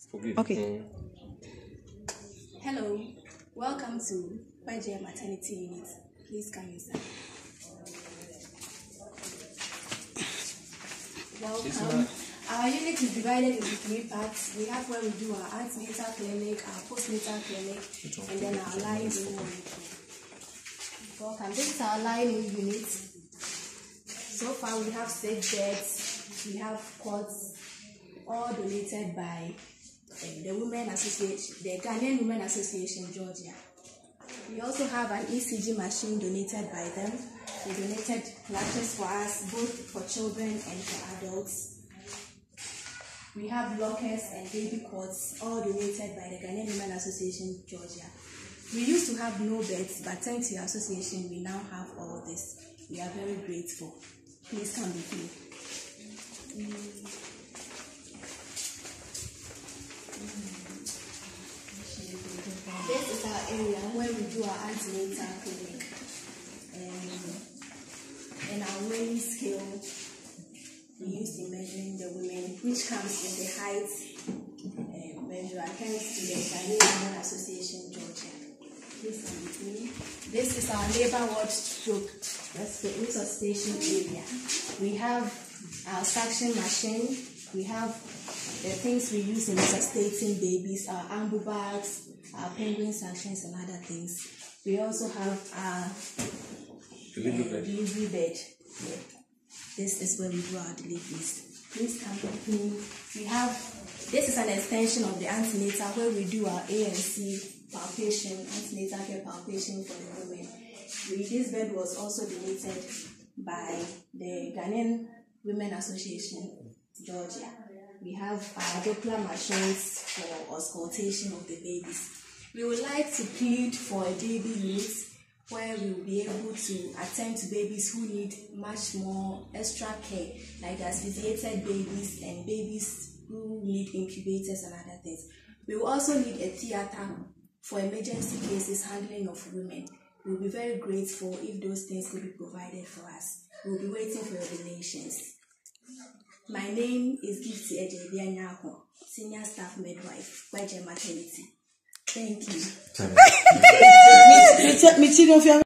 Okay. Hello, welcome to YJ Maternity Unit. Please come inside. Welcome. Our unit is divided into 3 parts. We have where we do our antenatal clinic, our postnatal clinic, and then our lying-in unit. Welcome. This is our lying-in unit. So far, we have 6 beds. We have cots, all donated by the Women Association, the Ghanaian Women Association, Georgia. We also have an ECG machine donated by them. They donated latches for us, both for children and for adults. We have lockers and baby cots, all donated by the Ghanaian Women Association, Georgia. We used to have no beds, but thanks to your association, we now have all this. We are very grateful. Please come with me. This is our area where we do our antenatal clinic. And our weighing scale we use in measuring the women, which comes in the height measure, thanks to the Ghanaian Women Association, Georgia. Please come with me. This is our labor ward stroke resuscitation area. We have our suction machine. We have the things we use in resuscitating babies, our ambu bags, our penguin suctions, and other things. We also have our delivery bed. Yeah. This is where we do our deliveries. Please come with me. This is an extension of the antenatal where we do our ANC palpation, antenatal care palpation for the women. This bed was also donated by the Ghanaian Women Association, Georgia. We have our Doppler machines for auscultation of the babies. We would like to plead for a baby unit where we will be able to attend to babies who need much more extra care, like asphyxiated babies and babies who need incubators and other things. We will also need a theater for emergency cases handling of women. We will be very grateful if those things could be provided for us. We will be waiting for your donations. My name is Gifty Ejebianyako, Senior Staff Midwife, YJ Maternity. Thank you.